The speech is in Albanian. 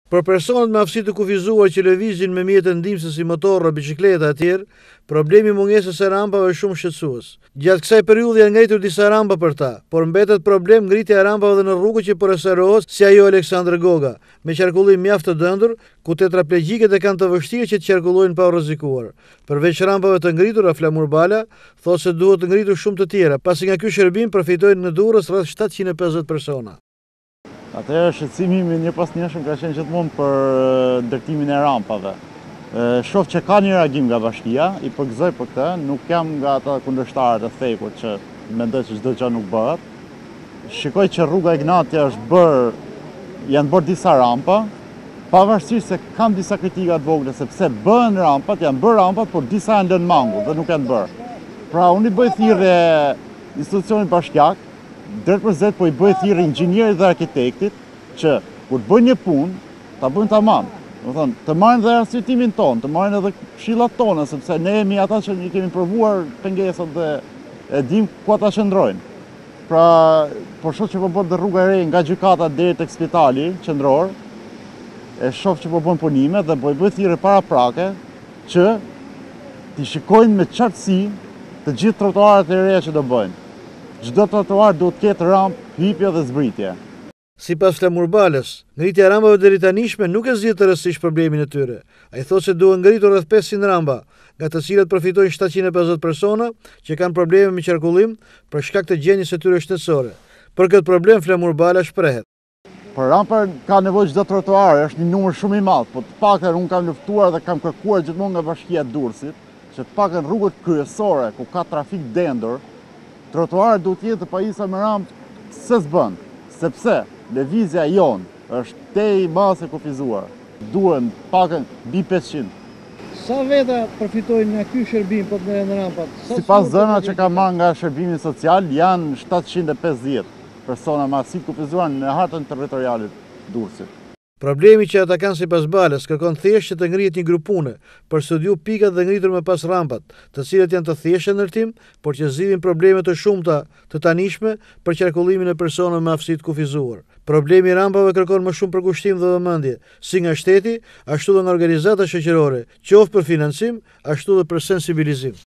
Për personat me aftësi të kufizuar që lëvizin me mjete ndihmëse si motorra, biçikleta e tjerë, problemi i mungesës së rampave është shumë shqetësues. Gjatë kësaj periudhe janë ngritur disa rampa për ta, por mbetet problem ngritja e rampave dhe në rrugë që përësërohet si ajo Aleksandr Goga, me qarkullim mjaft të dëndur, ku tetraplegjikët e kanë të vështirë që të qarkullojnë pa u rrezikuar. Përveç rampave të ngritura, Flamur Bala thotë se duhet të ngritur shumë të tjera, pasi nga ky shërbim përfitojnë në Durrës rreth 750 persona. Atëherë shqetësimi im një pas njëshëm ka qenë gjithmonë për ndërtimin e rampave. Shoh që ka një reagim nga bashkia, i përgëzoj për këtë, nuk jam nga ata kundërshtarët e fejkut që mendoj se çdo gjë nuk bëhet. Shikoj që rruga Ignatia janë bërë disa rampa, pavarësisht se kam disa kritika të vogla sepse bëhen rampat, janë bërë rampat, por disa janë lënë mangull dhe nuk janë bërë. Pra unë i bëj thirrje institucionit bashkiak, drejt për zet po i bëj thirrje inxhinierit dhe arkitektit që kur të bëjnë një punë, ta bëjnë tamam. Do të thonë, të marrin dhe arsyetimin ton, të marrin edhe këshillat tona, sepse ne jemi ata që i kemi provuar pengesat dhe e dim ku ata qëndrojnë. Pra, po shoh që po bën rruga e re nga gjykata deri tek spitali qendror, e shoh që po bën punime dhe po i bëj thirrje paraprake që t'i shikojnë me qartësi të gjithë trotuaret e reja që do bëjnë. Çdo trotuar duhet të ketë rampë, hipje dhe zbritje. Sipas Flamur Balës, ngritja e rampave deri tanishme nuk e zgjidh rrethësisht problemin e tyre. Ai thotë se duhet ngritur rreth 500 rampa, nga të cilat përfitojnë 750 persona që kanë probleme me qarkullim për shkak të gjendjes së tyre shëndetësore. Për këtë problem Flamur Bala shprehet. Për rampa ka nevojë çdo trotuar, është një numër shumë i madh, po të paktën unë kam luftuar dhe kam kërkuar gjithmonë nga Bashkia e Durrësit, që të paktën rrugët kryesore ku ka trafik dendur, trotuarët duhet jetë të pajisa me rampë se s'bën, sepse lëvizja jonë është te i masë e kufizuar. Duhen pakën mbi 500. Sa veta përfitojnë nga ky shërbim po të merren rampat? Sipas dhënave që kam marrë nga shërbimi social, janë 750 persona me aftësi të kufizuar në hartën territoriale të Durrësit. Problemi që ata kanë sipas Balës kërkon thjesht që të ngrihet një grup pune për studiu pikat dhe ngritur me pas rampat, të cilat janë të thjeshtë në ndërtim, por që zgjidhin probleme të shumta të tanishme për qarkullimin e personave me aftësi të kufizuar. Problemi i rampave kërkon më shumë përkushtim dhe vëmendje, si nga shteti, ashtu dhe nga organizata shoqërore, qoftë për financim, ashtu dhe për sensibilizim.